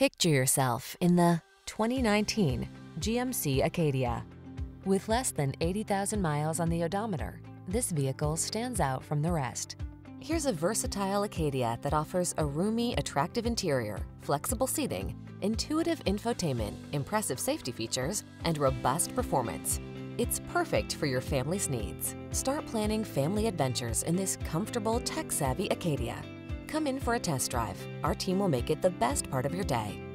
Picture yourself in the 2019 GMC Acadia. With less than 80,000 miles on the odometer, this vehicle stands out from the rest. Here's a versatile Acadia that offers a roomy, attractive interior, flexible seating, intuitive infotainment, impressive safety features, and robust performance. It's perfect for your family's needs. Start planning family adventures in this comfortable, tech-savvy Acadia. Come in for a test drive. Our team will make it the best part of your day.